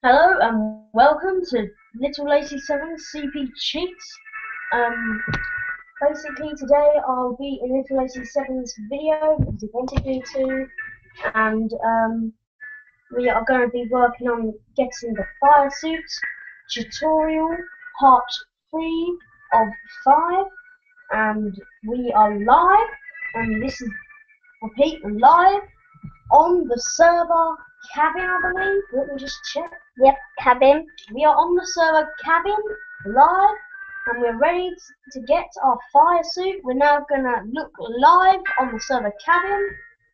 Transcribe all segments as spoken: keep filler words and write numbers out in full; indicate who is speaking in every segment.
Speaker 1: Hello and welcome to Little Lacy seven's C P Cheats. Um, basically today I'll be in Little Lacy seven's video because he wanted me to, and um, we are going to be working on getting the fire suit tutorial part three of five, and we are live, and this is, repeat, live on the server cabin, I believe. Let me just check.
Speaker 2: Yep, cabin.
Speaker 1: We are on the server cabin live, and we're ready to get our fire suit. We're now gonna look live on the server cabin.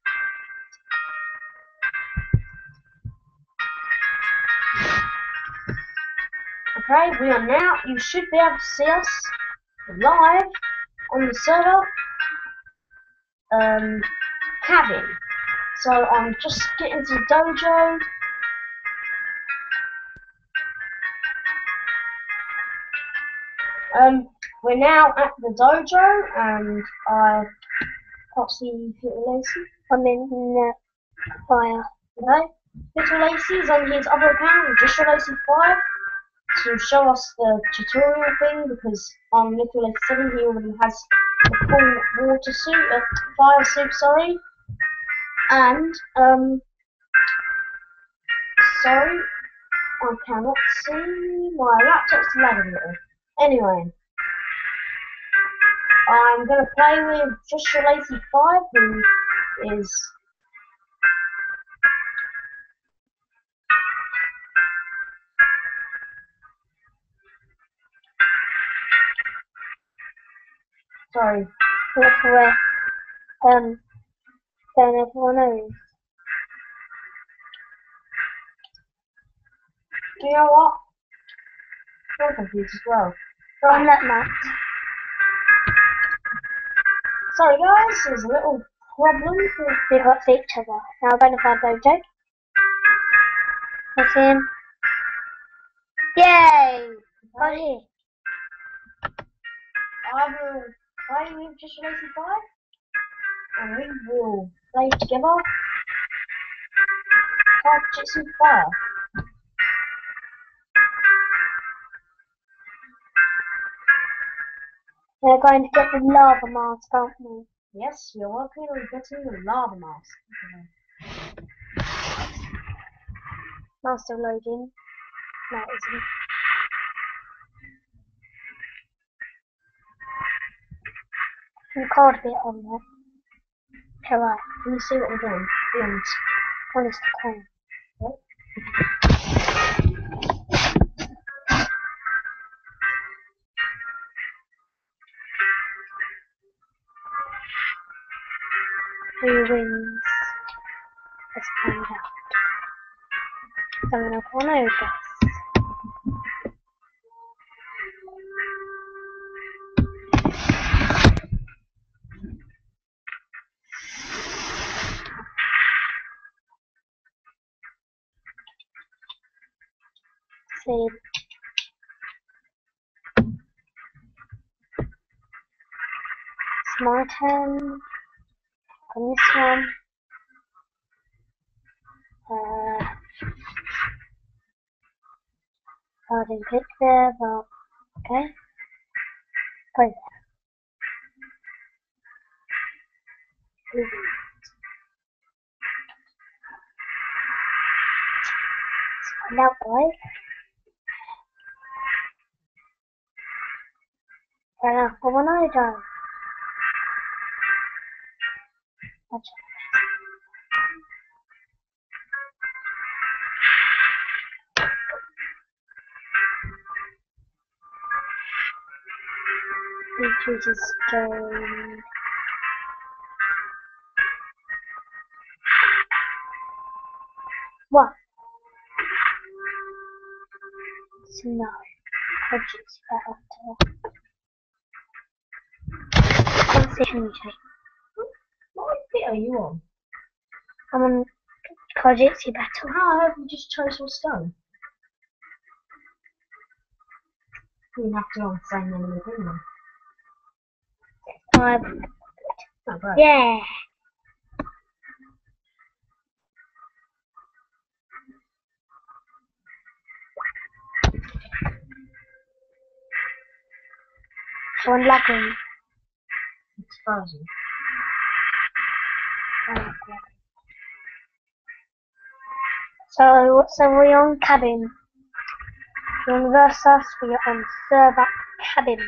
Speaker 1: Okay, we are now. You should be able to see us live on the server um, cabin. So I'm just getting to the dojo. Um, we're now at the dojo, and I can't see Little Lacy.
Speaker 2: I'm in the fire.
Speaker 1: Okay, Little Lacy is on his other account, Just Lacy five, to show us the tutorial thing, because on Little Lacy seven he already has a full water suit, uh, fire suit, sorry. And um, sorry, I cannot see. My laptop's lagging a little. Anyway, I'm going to play with Just Lacy five, who is sorry.
Speaker 2: Look where um don't everyone knows.
Speaker 1: You know what? I'm confused as well.
Speaker 2: On that map.
Speaker 1: Sorry guys, there's a little problem.
Speaker 2: We got to each other. Now I'm going to find Dojo. That's him. Yay! Got here.
Speaker 1: I will play with Just Lacy five, and we will play together. Five Jitsu Fire.
Speaker 2: We're going to get the lava mask, aren't we?
Speaker 1: Yes, we are working on getting the lava mask.
Speaker 2: Master loading. No, it isn't. Some card bit on there. Alright,
Speaker 1: Can you see what we're doing? Be honest.
Speaker 2: honest to coin. Who wins? Let's find out. I'm gonna corner guess. See. It's my turn. On this one. Uh, I didn't click there, but okay. Go there. Ooh. Let's find out, guys. Right now, come on, I don't. Watch out. He chooses stone. What? So no. I'll choose that after. Conversation check.
Speaker 1: What bit are you on?
Speaker 2: I'm on Kojitsu battle.
Speaker 1: How have you just chose your stone? You have to on the same enemy thing then.
Speaker 2: Um,
Speaker 1: Oh, right.
Speaker 2: yeah. One lagging.
Speaker 1: It's frozen.
Speaker 2: So, so we're on cabin. You're on Versus, we are on server cabin.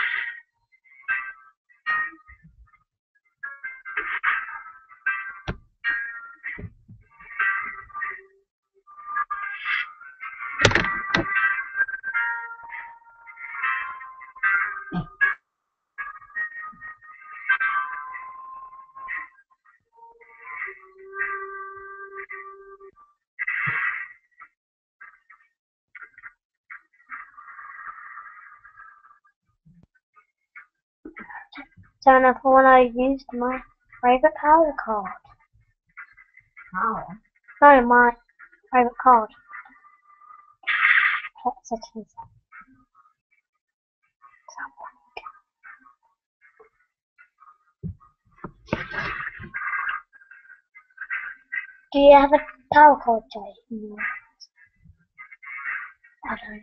Speaker 2: Turn off when I used my favourite power card.
Speaker 1: Power?
Speaker 2: No, my favourite card. Hot settings. Do you have a power card, Jay? No. I don't.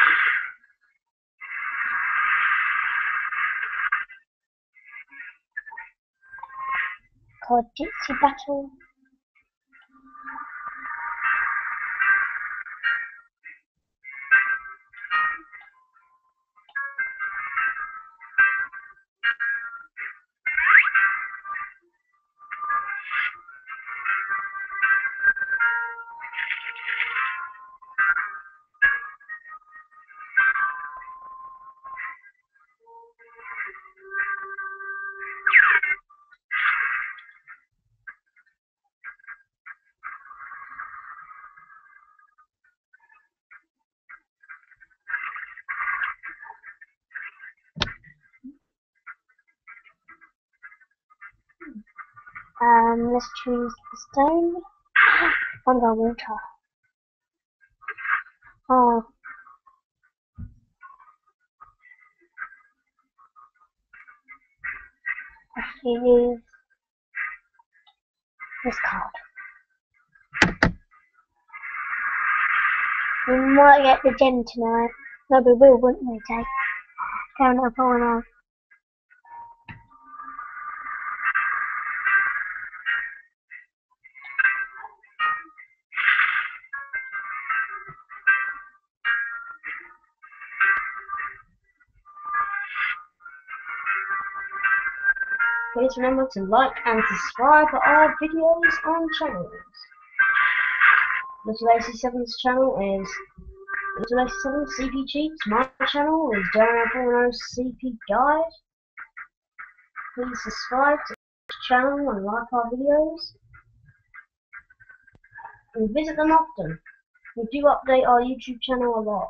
Speaker 2: Called Gypsy Battle. Um, let's choose the stone. I'm going water. Oh. Let's use this card. We might get the gem tonight. No, we will, wouldn't we, Jake? Count up on our.
Speaker 1: Please remember to like and subscribe to our videos and channels. Little A C seven's channel is Little A C seven C P Cheats. My channel is Darren four oh C P Guide. Please subscribe to the channel and like our videos. And visit them often. We do update our YouTube channel a lot.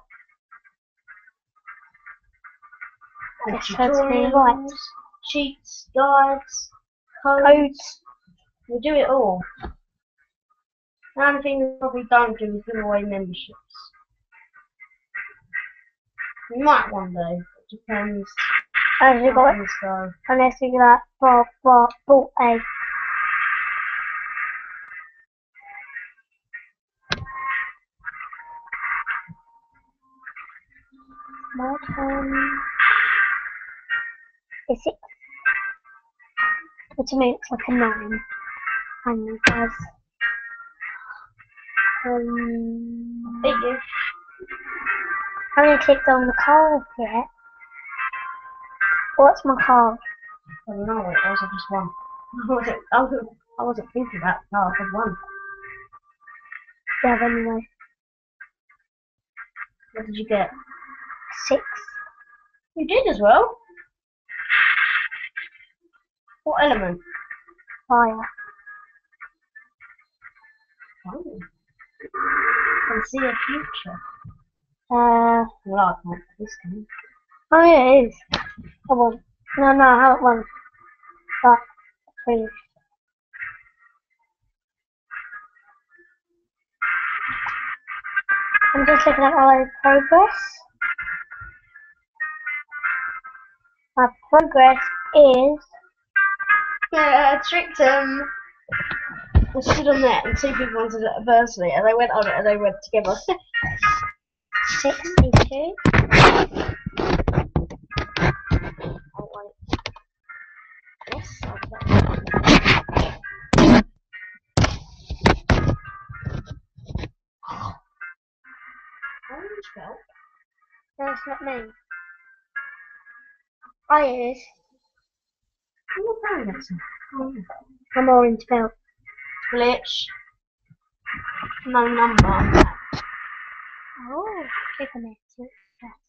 Speaker 1: And
Speaker 2: Yes, that's me, right.
Speaker 1: tutorials, cheats, guides, codes.
Speaker 2: Codes.
Speaker 1: We do it all. The only thing we probably don't do is give away memberships. We might one day. It depends.
Speaker 2: As we
Speaker 1: how
Speaker 2: got,
Speaker 1: things go.
Speaker 2: unless we got Bob, Bob, bought a. My turn. It's six. Which makes like a nine. And you guys. Um,
Speaker 1: Beat you.
Speaker 2: I haven't clicked on the card yet. What's my card?
Speaker 1: I don't know. It was just one. I wasn't. I wasn't. I wasn't thinking about the card. I one.
Speaker 2: Yeah, anyway.
Speaker 1: What did you get?
Speaker 2: Six.
Speaker 1: You did as well. What element?
Speaker 2: Fire.
Speaker 1: Oh. I can see a future.
Speaker 2: Uh,
Speaker 1: Well, I can't. This can.
Speaker 2: oh yeah, it is. Come on. No, no, I haven't won. But, three. I'm just looking at my progress. My progress is.
Speaker 1: Yeah, I tricked him. I stood on that and two people wanted it adversely, and they went on it and they went together.
Speaker 2: sixty-two.
Speaker 1: orange belt?
Speaker 2: No, it's not me. I is.
Speaker 1: You're very nice. Oh,
Speaker 2: I'm orange belt.
Speaker 1: glitch. No number on that.
Speaker 2: Oh, click on it. See what it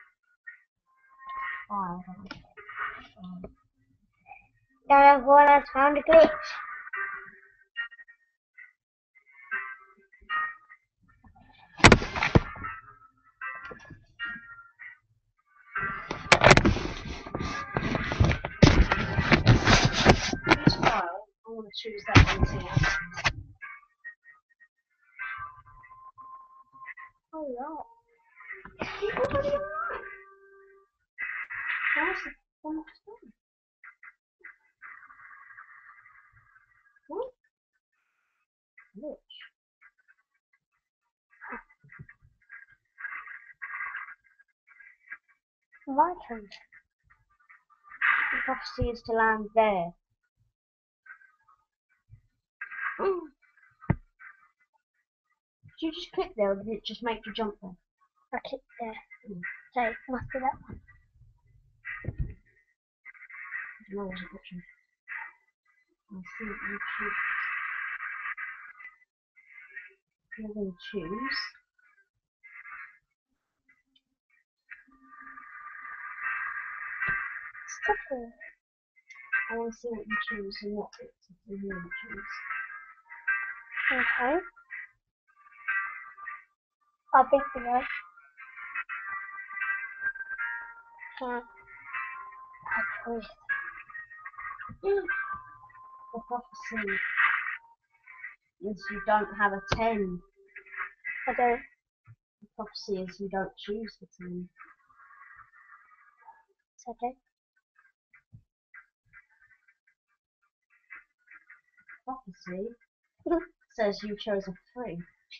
Speaker 1: Oh,
Speaker 2: says. Yeah, everyone has found a glitch.
Speaker 1: Which file? I want to choose that one too. Oh, yeah. You're already alright. How's the one that's done? What? Glitch.
Speaker 2: My turn.
Speaker 1: The prophecy is to land there. Mm. Did you just click there or did it just make you jump there?
Speaker 2: I clicked there.
Speaker 1: Mm.
Speaker 2: So it must be that one.
Speaker 1: I don't know what's the option. I'll see what you choose. You're going to choose.
Speaker 2: Sticker.
Speaker 1: I want to see what you choose and what bits of the you choose.
Speaker 2: Okay. I think we know. Can't. I choose.
Speaker 1: The prophecy is you don't have a ten.
Speaker 2: I don't.
Speaker 1: The prophecy is you don't choose the ten.
Speaker 2: So I don't.
Speaker 1: Prophecy says you chose a three.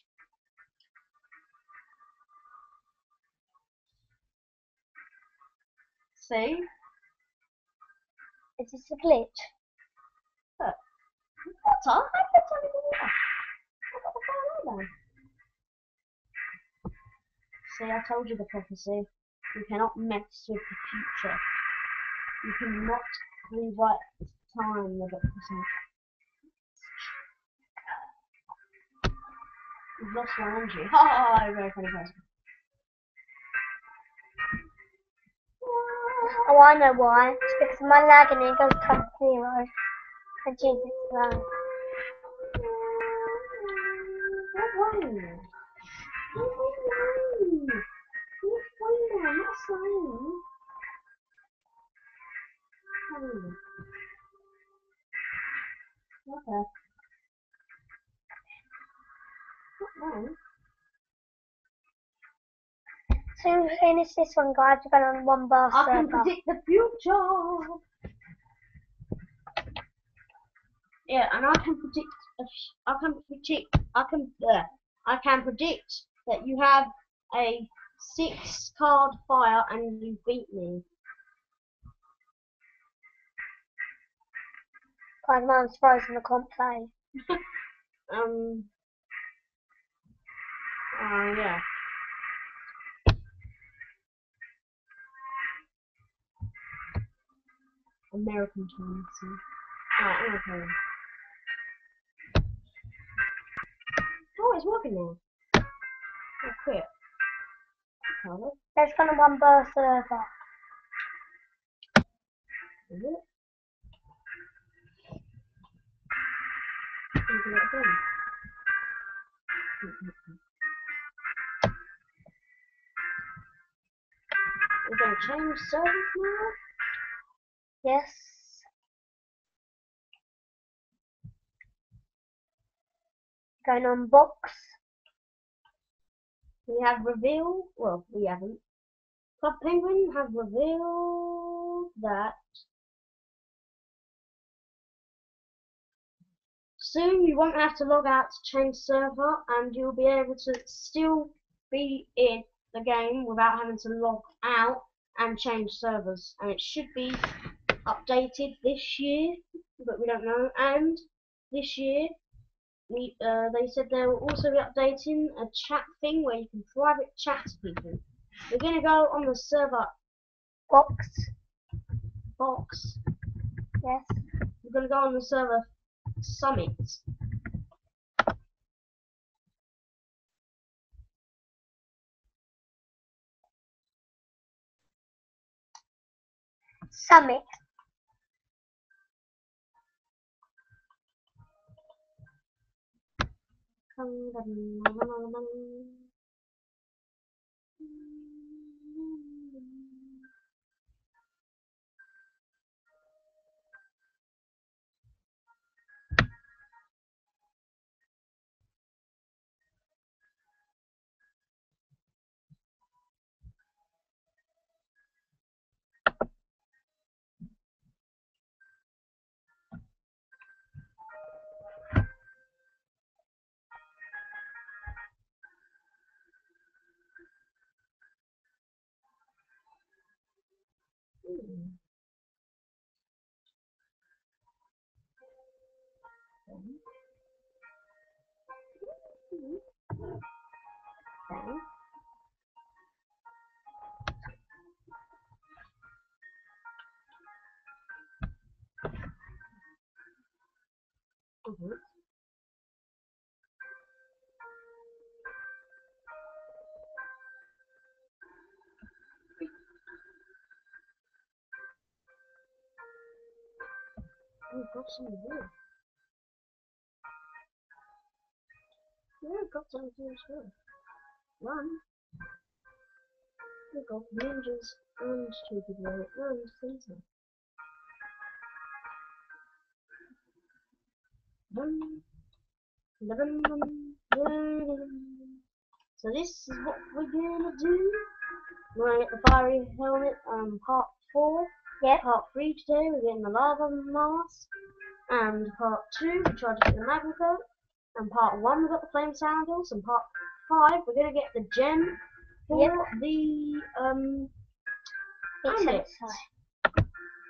Speaker 1: See?
Speaker 2: Is this a glitch?
Speaker 1: Look. What's on? I put something in there. I got the file there. See, I told you the prophecy. You cannot mess with the future. You cannot rewrite time with it. You've lost one energy. Ha ha ha! Very funny person.
Speaker 2: Oh, I know why. It's because my lag and it goes to zero. And Jesus lag.
Speaker 1: What are you? You're fine, I'm not saying. Okay. Not wrong.
Speaker 2: So who finished this one, guys? We're going on one bar
Speaker 1: I can
Speaker 2: server.
Speaker 1: predict the future. Yeah, and I can predict. I can predict. I can. Uh, I can predict that you have a six card fire and you beat me.
Speaker 2: Guys, mine's frozen. I can't play.
Speaker 1: um. Uh, yeah. American time. So. Alright, I'm gonna play. Oh, it's working now. Oh, quit. Cover.
Speaker 2: Let's go on one bar server.
Speaker 1: Is it? Can do it again. We're gonna change servers now.
Speaker 2: Yes. Going on box.
Speaker 1: We have revealed. Well, we haven't. Club Penguin have revealed that soon you won't have to log out to change server, and you'll be able to still be in the game without having to log out and change servers. And it should be updated this year, but we don't know. And this year we, uh, they said they will also be updating a chat thing where you can private chat to people. We're gonna go on the server
Speaker 2: Box.
Speaker 1: box.
Speaker 2: Yes.
Speaker 1: We're gonna go on the server summit.
Speaker 2: Summit.
Speaker 1: Hmm. Okay. Mhm. Oh, got some wood. Yeah, got some here as well. Run. We got ninjas and stupid boy and Caesar. Dun, dun, dun, dun, dun. So this is what we're gonna do. We're gonna get the fiery helmet, um, part four.
Speaker 2: Yep.
Speaker 1: Part three today, we're getting the lava mask. And part two, we tried to get the magma coat. And part one, we got the flame sandals. And part five, we're gonna get the gem for
Speaker 2: Yep.
Speaker 1: the um.
Speaker 2: It's
Speaker 1: helmet.
Speaker 2: outside.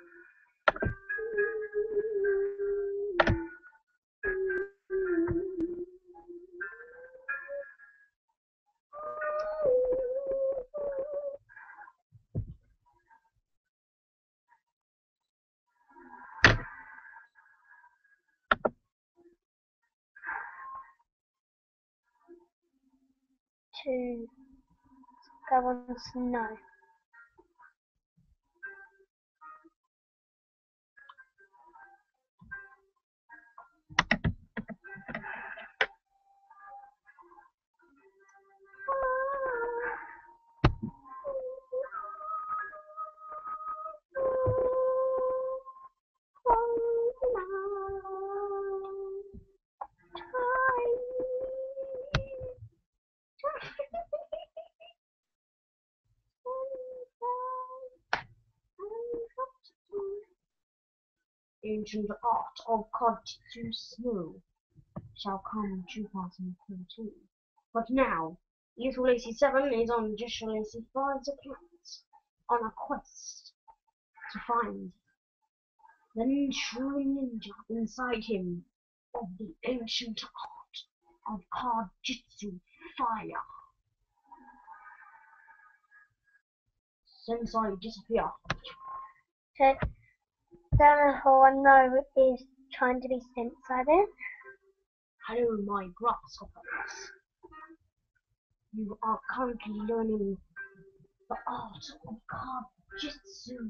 Speaker 2: To go on snow.
Speaker 1: Ancient art of Kojutsu Snow shall come in two thousand thirteen. But now, Youthful A C seven is on Joshua A C five's account on a quest to find the true ninja inside him of the ancient art of Kojutsu Fire. Sensei disappear.
Speaker 2: So, down who I know is trying to be Sensei then.
Speaker 1: Hello, my grasshoppers. You are currently learning the art of Kojutsu.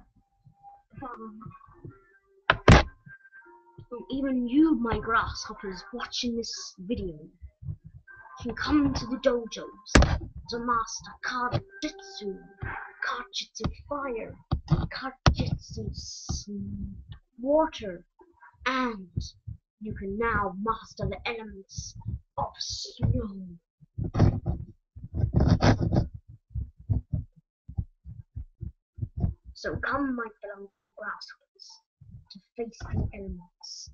Speaker 1: Even you, my grasshoppers, watching this video, can come to the dojos to master Kojutsu, Kojutsu Fire, Kojutsu Water, and you can now master the elements of snow. So come, my fellow grasshoppers, to face the elements.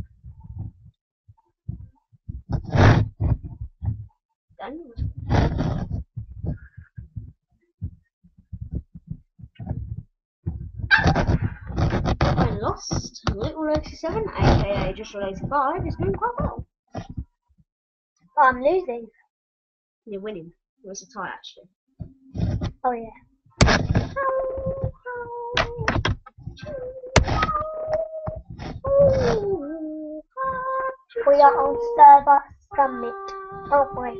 Speaker 1: Then, I lost Little eighty-seven, aka Just Release five, is doing quite well.
Speaker 2: I'm losing.
Speaker 1: You're winning. It was a tie, actually.
Speaker 2: Oh yeah. We are on server summit. Oh boy.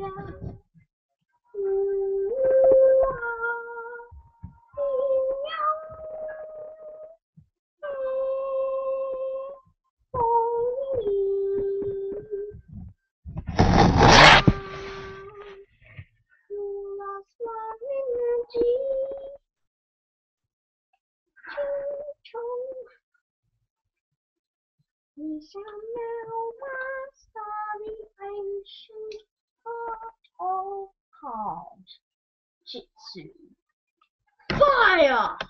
Speaker 1: We shall know master the ancient art of card jitsu. Fire!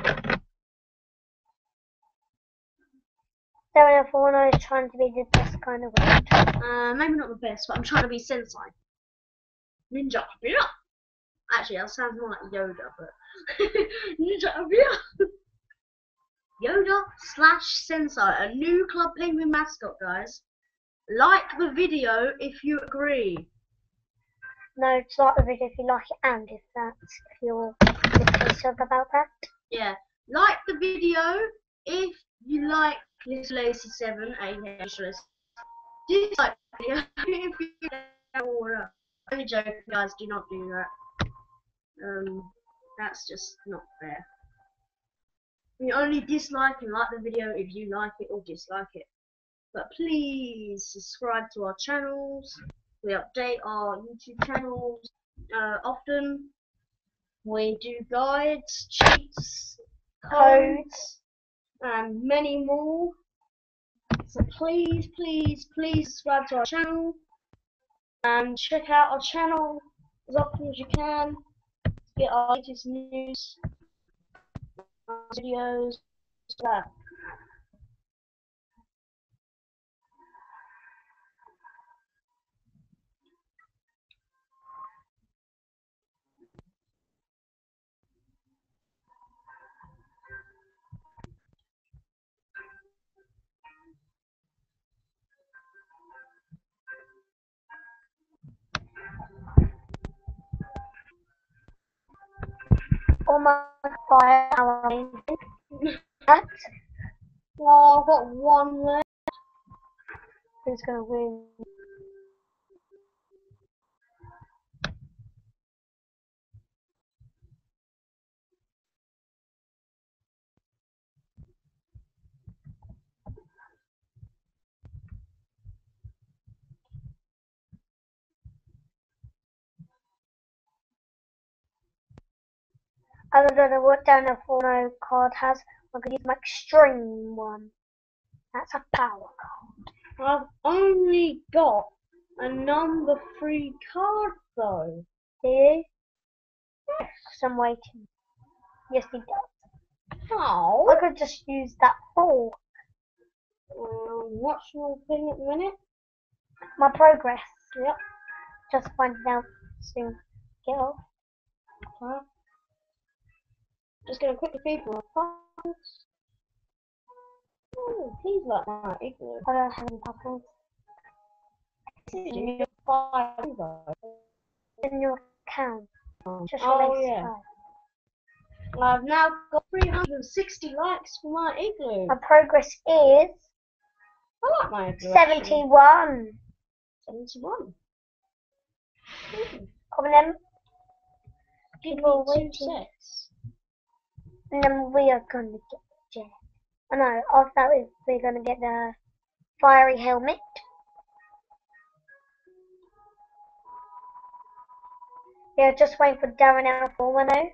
Speaker 2: Darren Alforno is trying to be the best kind of word.
Speaker 1: Uh, maybe not the best, but I'm trying to be sensei. Ninja, yeah. Actually, that sounds more like Yoda, but Ninja, yeah. Yoda slash Sensei, a new Club Penguin mascot, guys. Like the video if you agree.
Speaker 2: No, it's like the video if you like it and if that's if you're dismissive about that.
Speaker 1: Yeah, like the video if you like Little Lacy seven, aka dislike the video if you don't. Only joking, guys. Do not do that. Um, that's just not fair. You only dislike and like the video if you like it or dislike it. But please subscribe to our channels. We update our YouTube channels uh, often. We do guides, cheats, codes, and many more. So please, please, please subscribe to our channel and check out our channel as often as you can to get our latest news, videos, that.
Speaker 2: Almost fire hour. That
Speaker 1: Oh, I've got one left.
Speaker 2: who's gonna win? I don't know what Darren Alforno card has. I'm gonna use my extreme one. That's a power card.
Speaker 1: I've only got a number three card though.
Speaker 2: Do you? Yes, I'm waiting. Yes, he does.
Speaker 1: How?
Speaker 2: I could just use that four.
Speaker 1: Um, what's your thing at the minute?
Speaker 2: My progress.
Speaker 1: Yep.
Speaker 2: Just finding out soon. Get off.
Speaker 1: Huh? Just gonna quickly feed my cards. Oh, please like my igloo.
Speaker 2: I don't have any puppets.
Speaker 1: You five though.
Speaker 2: In your account. Just
Speaker 1: Oh
Speaker 2: release
Speaker 1: yeah.
Speaker 2: five.
Speaker 1: I've now got three hundred sixty likes for my igloo.
Speaker 2: My progress is
Speaker 1: I like my igloo.
Speaker 2: seventy-one.
Speaker 1: seventy-one.
Speaker 2: Come on then.
Speaker 1: Give
Speaker 2: People
Speaker 1: me two
Speaker 2: waiting.
Speaker 1: sets.
Speaker 2: And then we are gonna get Jet. I know, after that we- we're gonna get the fiery helmet. Yeah, just wait for Darren Alforno.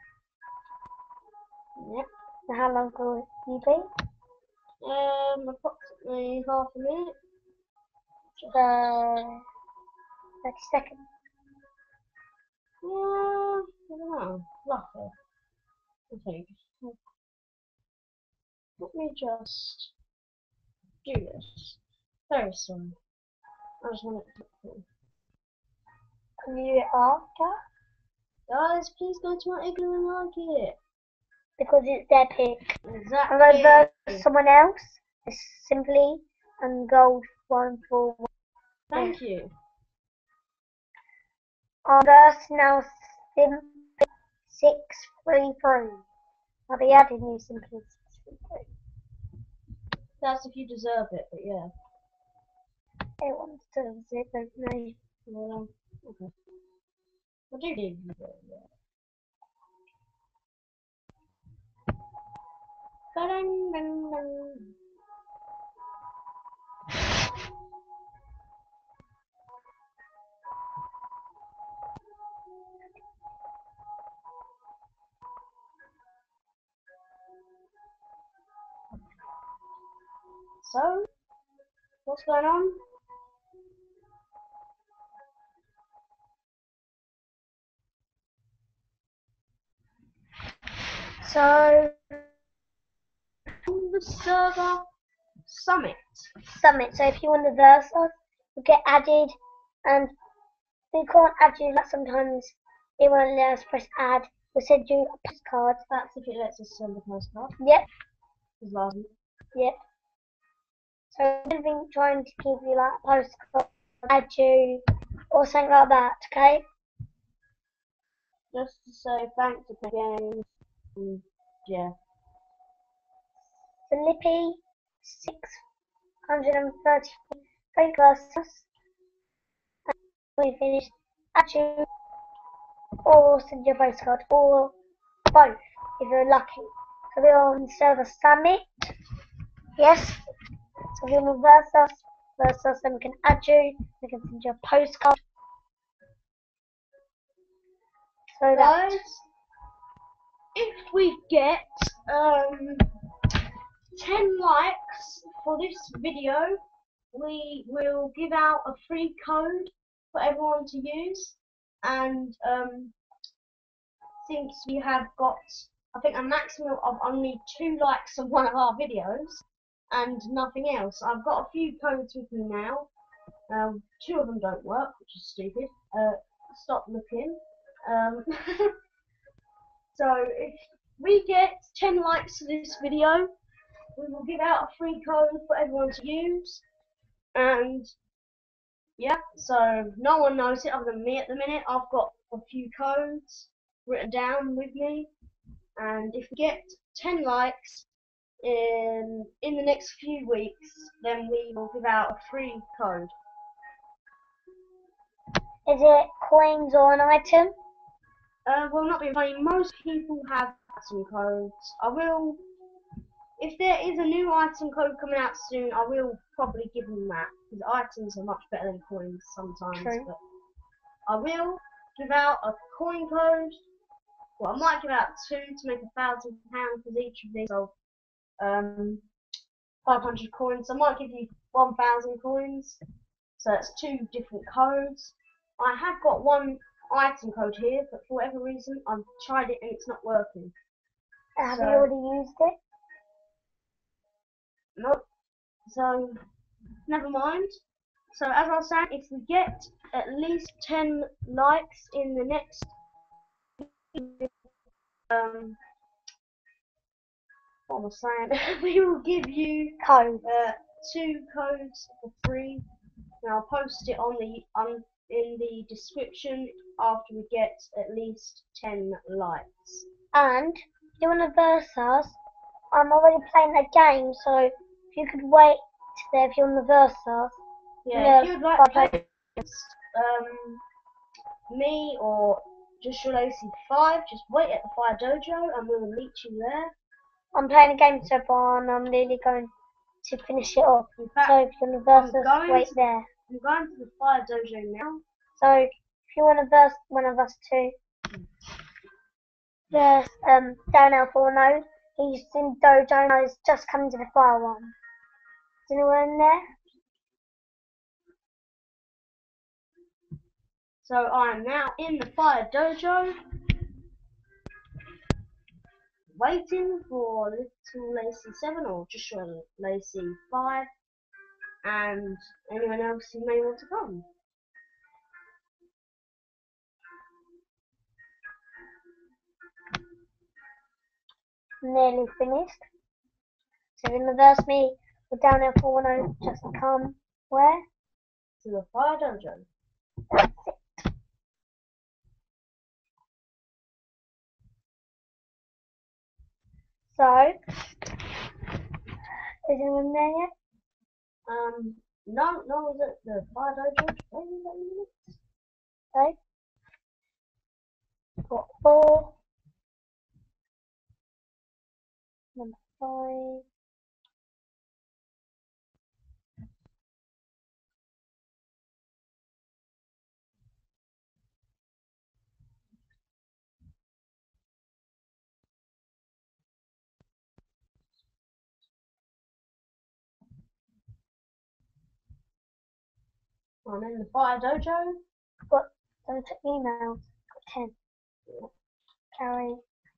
Speaker 1: Yep.
Speaker 2: So how long will you be?
Speaker 1: Um, approximately half a minute.
Speaker 2: Uh, thirty seconds.
Speaker 1: Uh, I don't know. Roughly. I think. Let me just do this. Very soon. I just want it to be cool.
Speaker 2: Can you do it after?
Speaker 1: Guys, please go to my igloo and like it.
Speaker 2: Because it's their pick.
Speaker 1: Exactly.
Speaker 2: I'm gonna verse someone else. It's simply and gold one for one.
Speaker 1: Thank you.
Speaker 2: Our verse now simply six three three. I'll be adding you simply six three three.
Speaker 1: That's if you deserve it, but yeah.
Speaker 2: Everyone deserves it, don't they?
Speaker 1: Well, okay. I do need you, but yeah. Ba-dum-dum-dum. So, what's going on?
Speaker 2: So,
Speaker 1: On the server summit.
Speaker 2: Summit. So if you want the Versa, you get added, and we can't add you. Like sometimes it won't let us press add. We'll send you a postcard.
Speaker 1: That's if it lets us send a postcard.
Speaker 2: Yep,
Speaker 1: Is last week.
Speaker 2: yep. So we've been trying to give you like a postcard, add you, or something like that. Okay.
Speaker 1: Just to say thanks to games. And yeah.
Speaker 2: Felipe six hundred and thirty-three versus. We finished. Add you, or send you a postcard, or both if you're lucky. So we're on server Summit. Yes. So we're on Versus. Versus, then we can add you. We can send you a postcard. So that.
Speaker 1: Guys, if we get um ten likes for this video, we will give out a free code for everyone to use. And um, since we have got, I think, a maximum of only two likes on one of our videos and nothing else, I've got a few codes with me now. Um, two of them don't work, which is stupid. Uh, stop looking. Um, so if we get ten likes to this video, we will give out a free code for everyone to use. And yeah, so no one knows it other than me at the minute. I've got a few codes written down with me, and if we get ten likes in in the next few weeks, then we will give out a free code.
Speaker 2: Is it coins or an item?
Speaker 1: Uh, well, not being funny, most people have some codes. I will, if there is a new item code coming out soon, I will probably give them that, because items are much better than coins sometimes.
Speaker 2: True.
Speaker 1: But I will give out a coin code. Well, I might give out two to make a thousand pounds for each of these. So, um, five hundred coins. I might give you one thousand coins. So that's two different codes. I have got one item code here, but for whatever reason, I've tried it and it's not working.
Speaker 2: Have
Speaker 1: So-
Speaker 2: you already used it?
Speaker 1: Nope. So, never mind. So, as I was saying, if we get at least ten likes in the next, um, what was I saying? We will give you
Speaker 2: Code.
Speaker 1: uh, two codes for free. And I'll post it on the on in the description after we get at least ten likes.
Speaker 2: And if you want to verse us, I'm already playing a game, so if you could wait there if you want to verse us.
Speaker 1: Yeah,
Speaker 2: No,
Speaker 1: if you'd like to
Speaker 2: but-
Speaker 1: play against um, me or Just Your Lacy five, just wait at the Fire Dojo and we will meet you there.
Speaker 2: I'm playing a game so far and I'm nearly going to finish it off.
Speaker 1: In fact,
Speaker 2: So if you want to verse
Speaker 1: I'm
Speaker 2: us,
Speaker 1: going
Speaker 2: wait
Speaker 1: to-
Speaker 2: there.
Speaker 1: I'm going to the Fire Dojo now.
Speaker 2: So if you want to verse one of us too, there's um Daniel Forno. He's in Dojo and he's just come to the fire one. Is anyone in there?
Speaker 1: So I am now in the Fire Dojo, waiting for Little Lacy seven or Just Your Lacy five, and anyone else who may want to come.
Speaker 2: Nearly finished. So in the verse me with Daniel Forno just come where?
Speaker 1: To the Fire Dojo.
Speaker 2: That's it. So, is anyone there yet?
Speaker 1: Um, no, no one's at the fire dojo.
Speaker 2: Okay. Got four. Number five.
Speaker 1: I'm in the fire dojo.
Speaker 2: Got some emails. Got ten. Carry.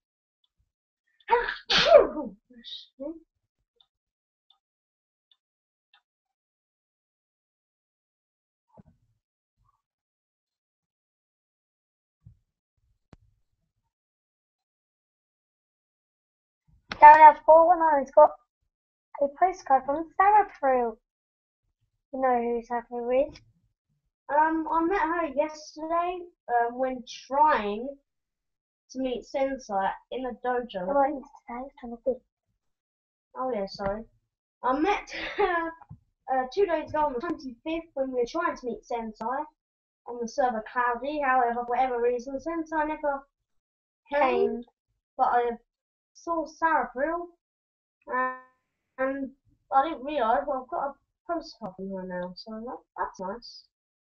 Speaker 2: Darren has four one oh. He's got a postcard from Sarah Prue. You know who Sarah Prue is?
Speaker 1: Um, I met her yesterday um, when trying to meet Sensei in a dojo.
Speaker 2: I went yesterday. It's twenty-fifth.
Speaker 1: Oh yeah, sorry. I met her uh, two days ago on the twenty-fifth when we were trying to meet Sensei on the server Cloudy. However, for whatever reason, Sensei never came.
Speaker 2: Came.
Speaker 1: But I saw Sarah Brill, and, and I didn't realise, well, I've got a postcard from her now, so that, that's nice.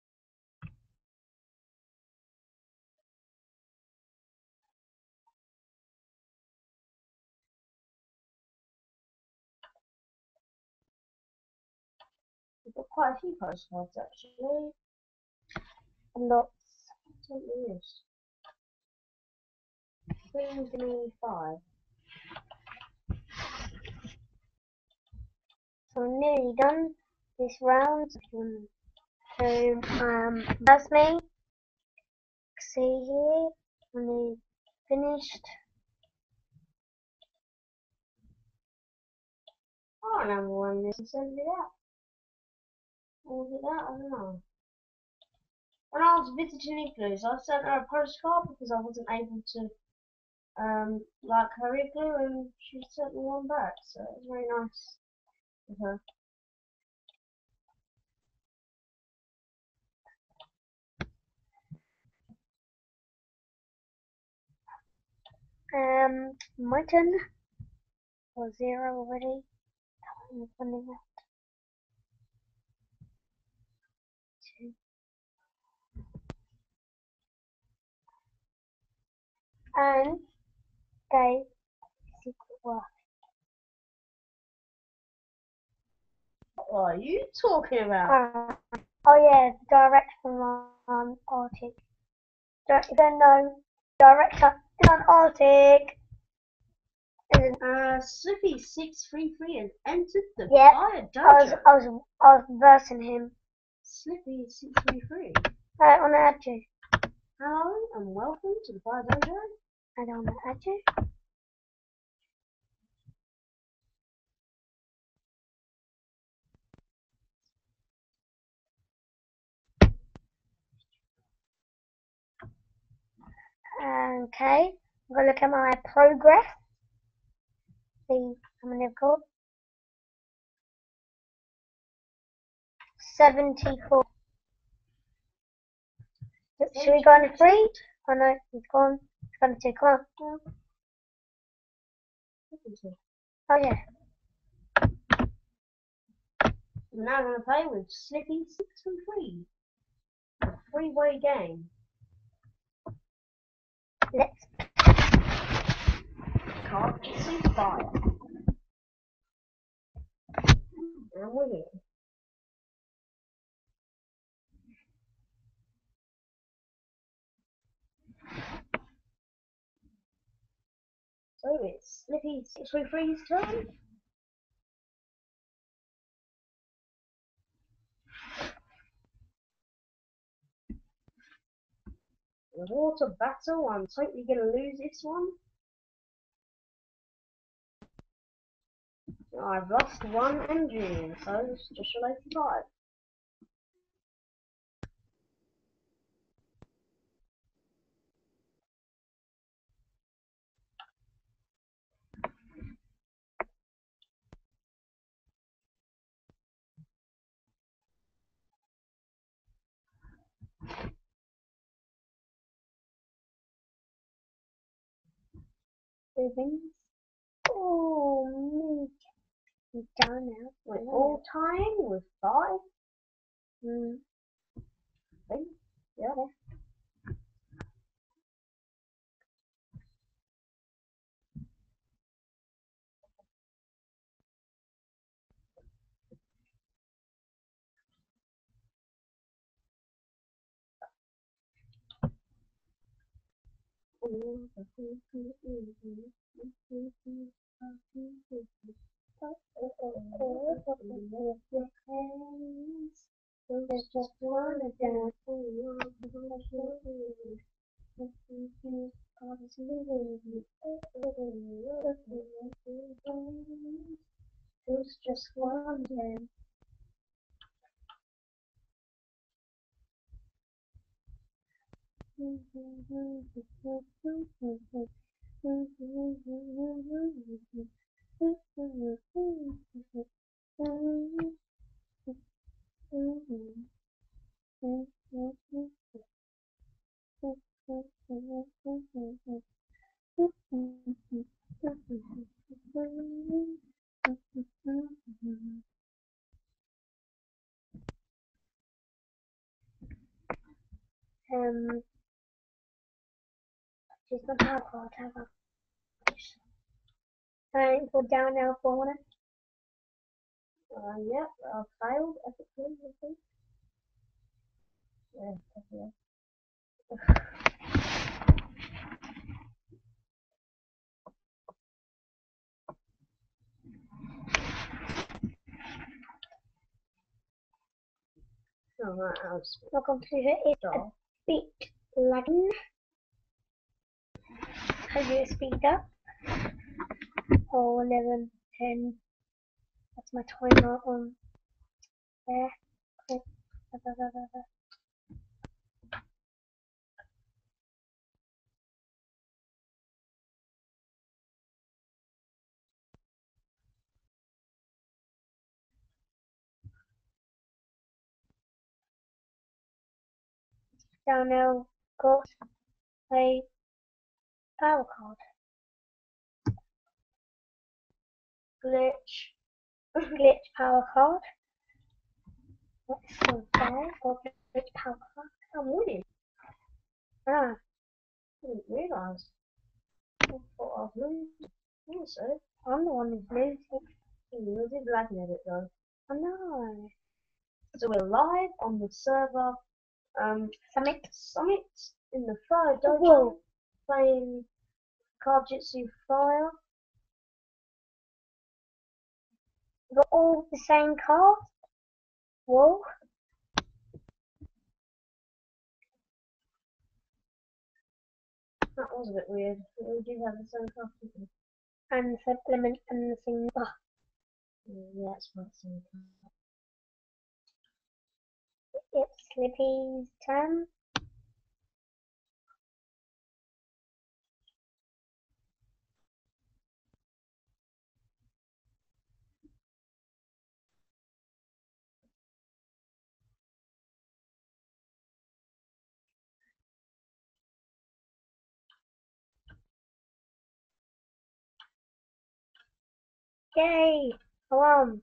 Speaker 1: We've got quite a few postcards actually.
Speaker 2: Lots.
Speaker 1: What is this? Queen give me five.
Speaker 2: So I'm nearly done this round. So um, that's me. See here, when they finished.
Speaker 1: I don't remember when this was sent it out. Or was it that? I don't know. When I was visiting Igloos, I sent her a postcard because I wasn't able to um like her igloo, and she sent me one back, so it was very nice of her.
Speaker 2: Um, my turn. Or zero already. I'm running out. Two. And they secret work.
Speaker 1: What are you talking about?
Speaker 2: Uh, oh yeah, direct from um, Arctic. Don't, you don't know. Director on Arctic. Isn't
Speaker 1: Uh, Slippy six three three has entered the
Speaker 2: Yep,
Speaker 1: fire
Speaker 2: I was,
Speaker 1: dojo.
Speaker 2: I was, I was versing him.
Speaker 1: Slippy six three three.
Speaker 2: I want to add you.
Speaker 1: Hello and welcome to the fire dojo.
Speaker 2: I don't want to add you. Okay, I'm going to look at my progress. See how many I've got. seventy-four. Should we go on a three? Oh no, he's gone. It's gone to two. Come on. Oh yeah.
Speaker 1: We're now going to play with Slippy six three three. A three-way game.
Speaker 2: Let's.
Speaker 1: Can't see fire. And we're here. So it's Slippy six three three's turn. The water battle, I'm totally going to lose this one. I've lost one engine, so it's just related five.
Speaker 2: Ribbons. Oh, me. Down now.
Speaker 1: Wait, all time with five?
Speaker 2: Mm.
Speaker 1: I think. Yeah.
Speaker 2: There's just one of them. There's just one of them. Um, she's not hard for whatever. Alright, go down now for one.
Speaker 1: Uh, yep, I failed ethically, I think. Yeah, definitely. Oh, right, I was
Speaker 2: Welcome to it. It's a bit lagging. As you speed up. Oh, eleven, ten. That's my timer on there. Click. Da, da, da, da, da. Down now, got a power card.
Speaker 1: glitch.
Speaker 2: Glitch power card. Let's see there. Got glitch power card.
Speaker 1: I'm winning.
Speaker 2: Ah,
Speaker 1: I didn't realise. I thought I was losing. Also,
Speaker 2: I'm the one who's losing.
Speaker 1: you did lagging a bit though.
Speaker 2: I know.
Speaker 1: So we're live on the server. Um,
Speaker 2: Summit.
Speaker 1: Summit in the third dojo,
Speaker 2: Whoa.
Speaker 1: playing Cardjitsu Fire.
Speaker 2: Got all the same cards. Whoa.
Speaker 1: That was a bit weird. We do have the same card, don't we?
Speaker 2: And supplement and the thing. Oh,
Speaker 1: Yeah, it's my same card.
Speaker 2: it's Slippy's turn. Yay! Come on.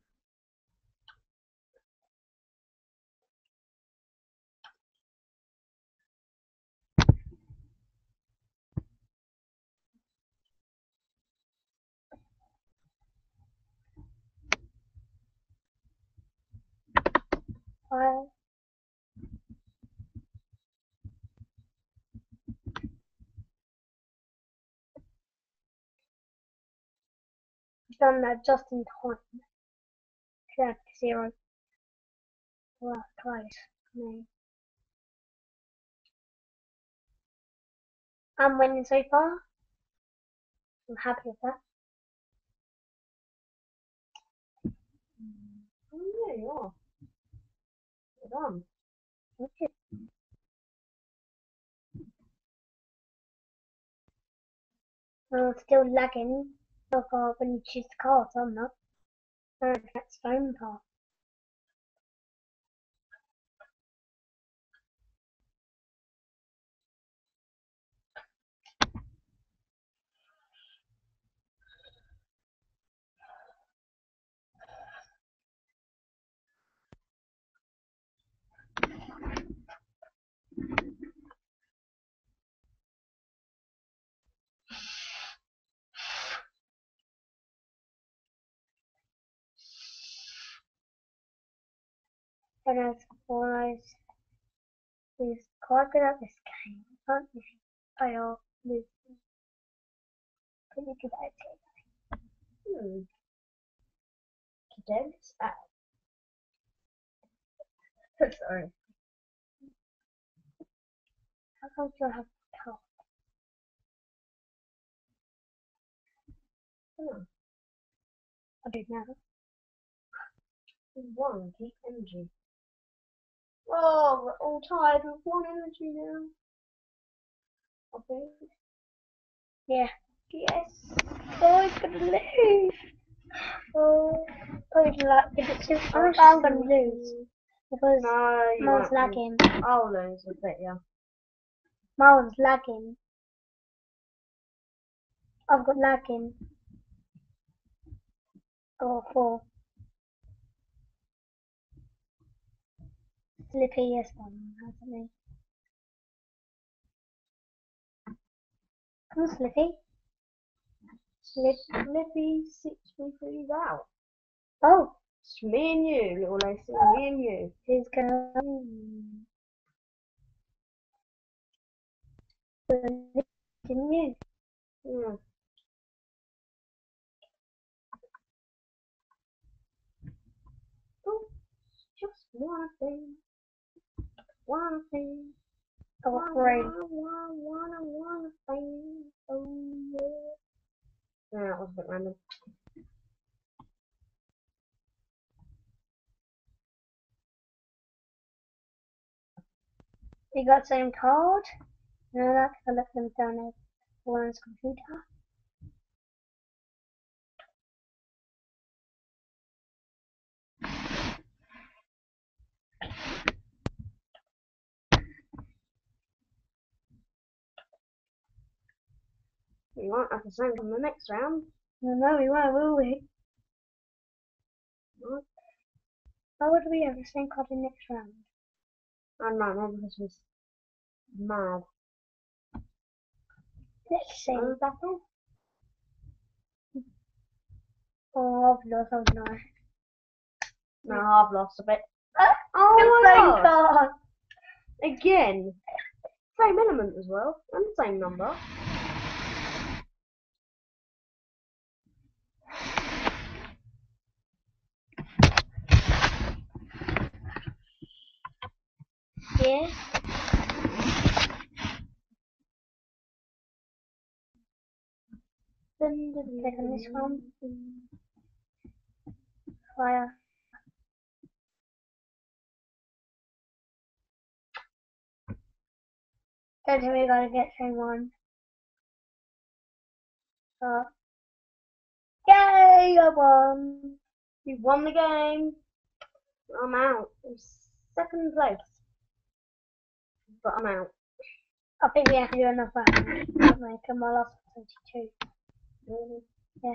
Speaker 2: Five. Done that just in time. Correct. Zero. Wow, close. No. I'm winning so far. I'm happy with that.
Speaker 1: Oh yeah, you are. Well done.
Speaker 2: Okay. I'm still lagging. So far when you choose the cards, I'm not. Oh, that's phone card. don't know if Fortnite is quite good at this game. But if you fail, lose. Pretty good at it.
Speaker 1: Hmm. Condensed out. Sorry.
Speaker 2: How come you have a car?
Speaker 1: Hmm.
Speaker 2: I don't know.
Speaker 1: One, keep energy. Oh, we're all tired with one energy now. I think.
Speaker 2: Yeah. Yes. Oh, he's gonna lose. Oh, oh, he's like, if it's too, I'm, I'm gonna lose because
Speaker 1: No, you
Speaker 2: mine's
Speaker 1: won't
Speaker 2: lagging.
Speaker 1: lose. I'll lose, I bet you.
Speaker 2: Mine's lagging. I've got lagging. Oh, four. Slippy, yes, one hasn't me. Come on, Slippy.
Speaker 1: Slip, Slippy, six, three, three's out.
Speaker 2: Oh,
Speaker 1: It's me and you, little Lacey, me and you.
Speaker 2: who's gonna win? Didn't you?
Speaker 1: Yeah. Oh, just one thing. One thing.
Speaker 2: I got
Speaker 1: One,
Speaker 2: three.
Speaker 1: one, one, one, one thing. Oh, yeah. Yeah, that was a bit random.
Speaker 2: You got same card? No, that's I left them down at Lauren's computer.
Speaker 1: We won't have the same from the next round.
Speaker 2: No, no, we won't, will we?
Speaker 1: Right.
Speaker 2: How would we have the same card in next round?
Speaker 1: I don't know, maybe this was mad.
Speaker 2: Let's see.
Speaker 1: Oh, battle?
Speaker 2: Oh, I've lost, I've lost.
Speaker 1: No, I've lost a bit.
Speaker 2: Ah,
Speaker 1: Oh
Speaker 2: the
Speaker 1: my
Speaker 2: same
Speaker 1: god!
Speaker 2: card!
Speaker 1: Again! Same element as well, and the same number.
Speaker 2: Yes. Then click on this one. Fire. Don't tell me we gotta get same one. So, yay! I won!
Speaker 1: You won the game. I'm out. I'm second place. But I'm out.
Speaker 2: I think we have to do another round. Like, my last twenty-two.
Speaker 1: Really?
Speaker 2: Yeah.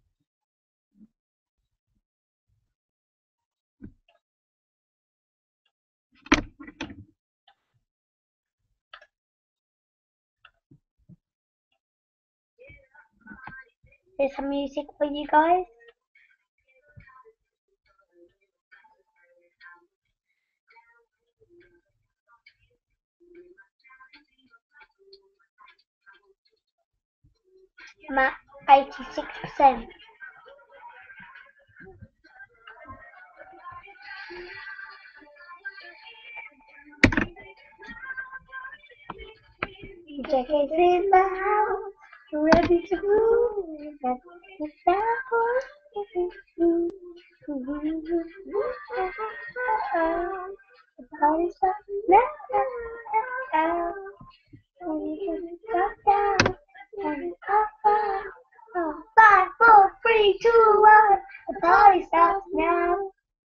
Speaker 2: Here's some music for you guys. I'm at eighty-six percent. Decades in the house, ready to move. It's that one. The party's up now. We can stop down and up, up. Oh, five, four, three, two, one. The party starts now.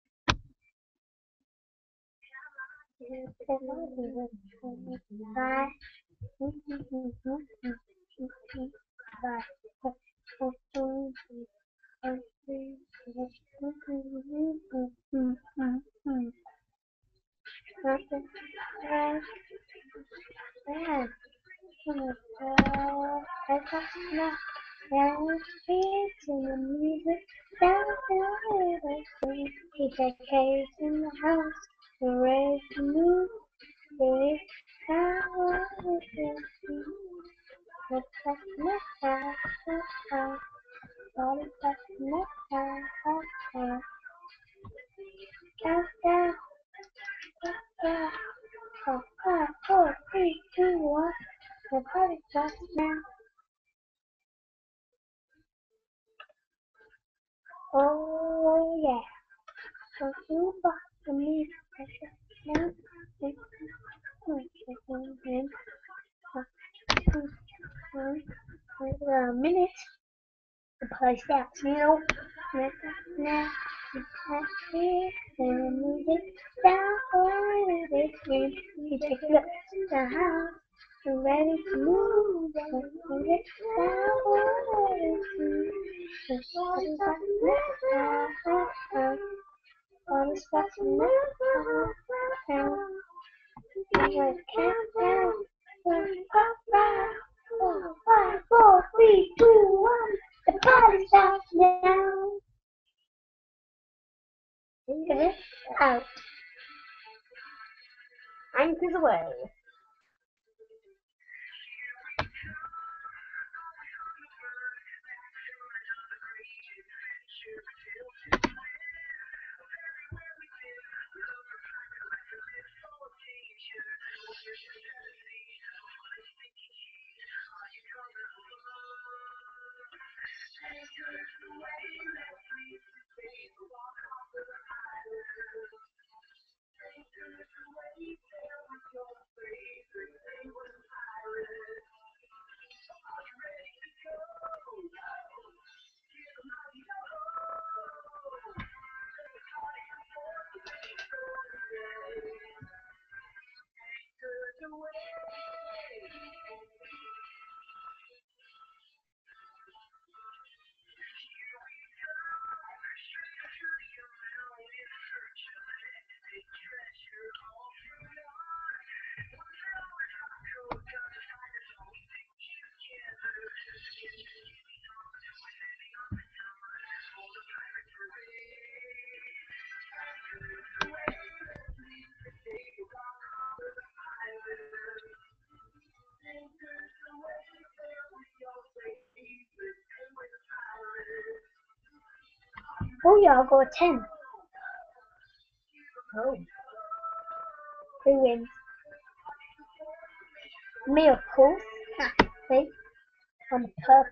Speaker 2: Bye. Keep that case in the house. Red blue, red power, the blackness, all the blackness, countdown, countdown, oh, five, four, three, two, one, the party starts now. Oh yeah, so you bought the meat, now, six, seven, eight, a minute. The place starts now. Now, here, and music down for a bit. You take it up to the house. You're ready to move. Music down for a bit. The sun is up now. All the spots in now. Let's count down. Five, five, four, five, four, three, two, one. The party starts now. Finish out.
Speaker 1: Anchors away.
Speaker 2: Oh yeah, I got a ten.
Speaker 1: Oh.
Speaker 2: Who wins? Me, of course. See? I'm perfect.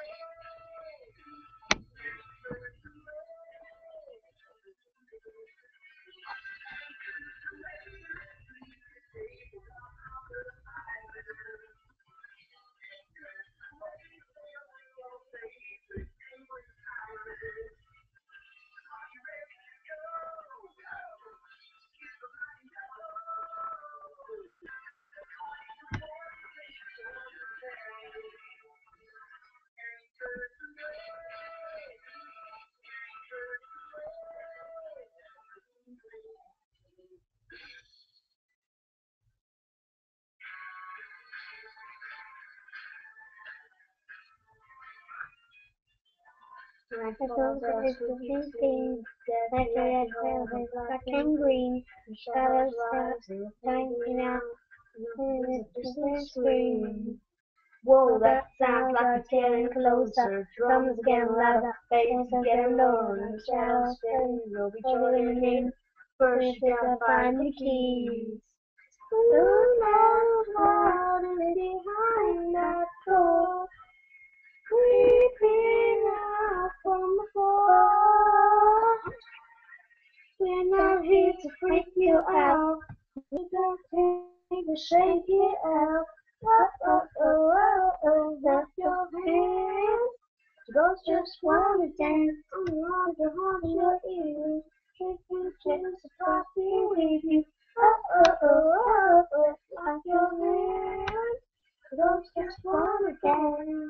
Speaker 1: My
Speaker 2: The
Speaker 1: father
Speaker 2: sunset is
Speaker 1: was
Speaker 2: the
Speaker 1: sleeping,
Speaker 2: like
Speaker 1: dead
Speaker 2: a
Speaker 1: like
Speaker 2: red
Speaker 1: hell,
Speaker 2: black and green,
Speaker 1: shadows
Speaker 2: shadows
Speaker 1: rising,
Speaker 2: shining out, and
Speaker 1: and
Speaker 2: it's
Speaker 1: it's
Speaker 2: just
Speaker 1: a scream.
Speaker 2: Whoa,
Speaker 1: Whoa, that sounds like it's getting closer. Drums getting louder, bass is getting lower, and the shadows fading. We'll be joining in. First, you gotta find the keys. Who knows what is behind that door? Creeping out from the floor. We're not here to freak you out. We just came to shake it out. Oh, oh, oh, oh, oh, that's your hands. Girls just wanna dance. I want to hold your ears. Take you just to coffee with you. Oh, oh, oh, oh, oh, like your hands. Girls just wanna dance.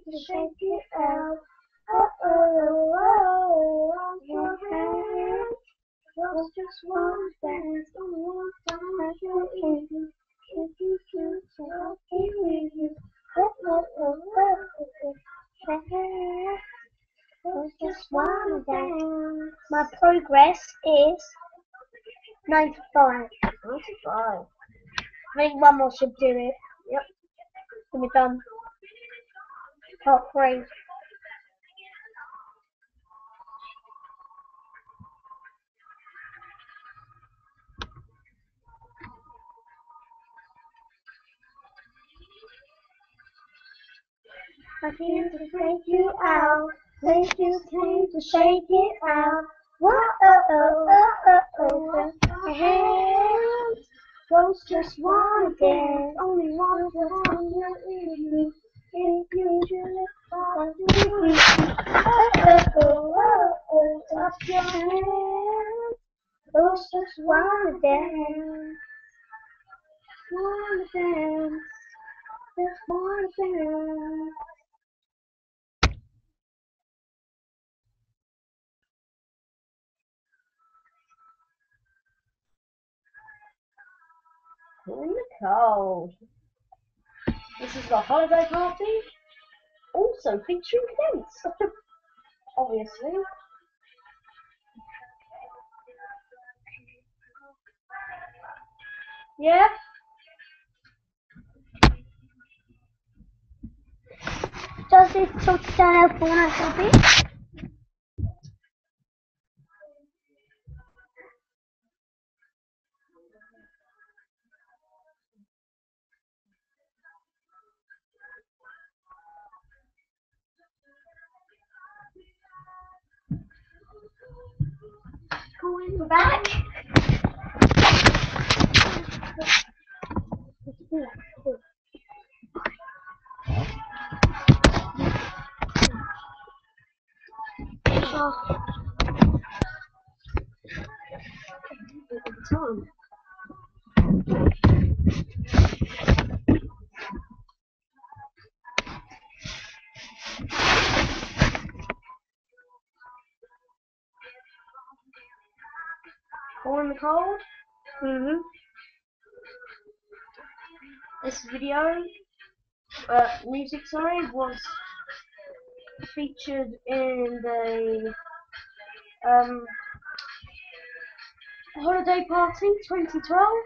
Speaker 2: shake it out. Oh, oh, oh, oh, your hands. Was just one dance, only one time I can leave you. If you choose, so I'll keep with you. Oh, oh, oh, oh, oh, oh. Was just one dance. My progress is ninety-five.
Speaker 1: ninety-five.
Speaker 2: I think one more should do it.
Speaker 1: Yep.
Speaker 2: Then we're done. Part three. I came to take you out. They just came to shake it out. Whoa, oh, oh, oh, oh, oh. My hands. Those just wanna dance. Only one for one you. If you just want to be. Oh, oh, oh, oh, oh. Touch your hands. Those just wanna dance. Wanna dance. Just wanna dance.
Speaker 1: In the cold. This is the holiday party. Also featuring Vince. Obviously. Yeah.
Speaker 2: Does it talk down for a hobby?
Speaker 1: We're back. Oh. Time. All in the cold.
Speaker 2: Mm-hmm.
Speaker 1: This video, uh, music, sorry, was featured in the um, Holiday Party twenty twelve.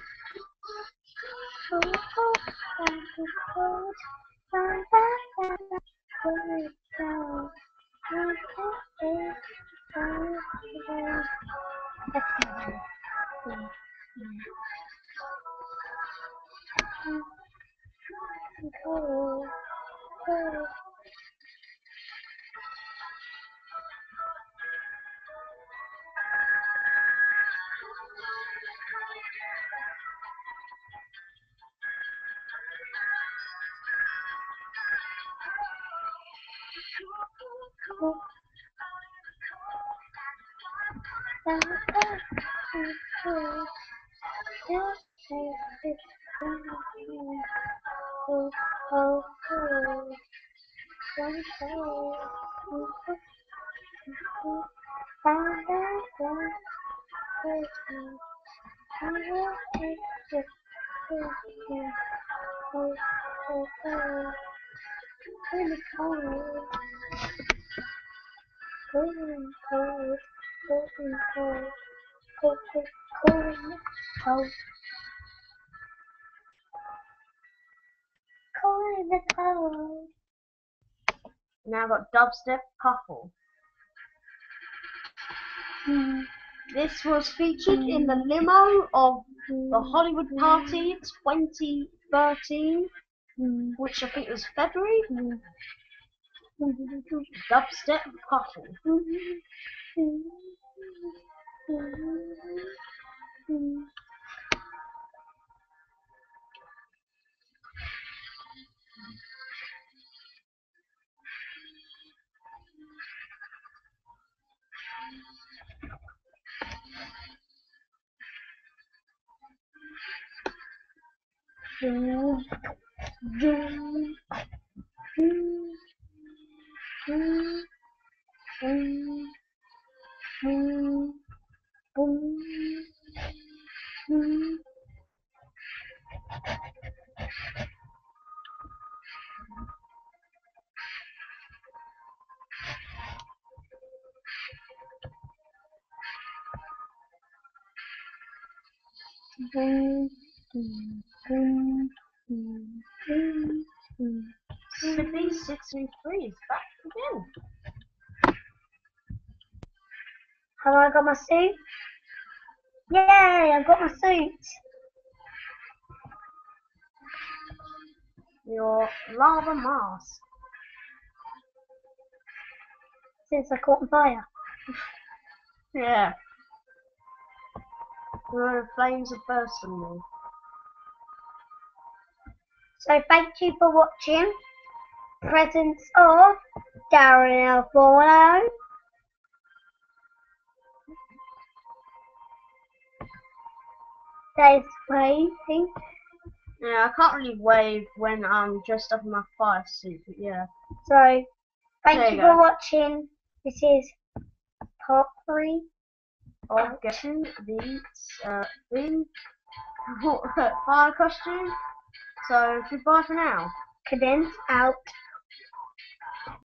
Speaker 1: Now I've got Dubstep Couple.
Speaker 2: Mm.
Speaker 1: This was featured in the limo of the Hollywood Party twenty thirteen,
Speaker 2: Mm.
Speaker 1: which I think was February.
Speaker 2: Mm.
Speaker 1: Dubstep Couple. boom, boom, boom, boom, boom. Boom, boom, boom, boom, boom, boom. Slippy sixty-three is back again.
Speaker 2: Have I got my suit? Yay, I've got my suit.
Speaker 1: Your lava mask.
Speaker 2: Since I caught on fire.
Speaker 1: Yeah. The flames are bursting me.
Speaker 2: So thank you for watching. Presents of Darren Alforno. There's waving.
Speaker 1: Yeah, I can't really wave when I'm dressed up in my fire suit, but yeah.
Speaker 2: So thank
Speaker 1: There
Speaker 2: you
Speaker 1: you
Speaker 2: for
Speaker 1: go.
Speaker 2: watching. This is part three.
Speaker 1: Of getting the uh, thing fire costume. So goodbye for now.
Speaker 2: Cadence out.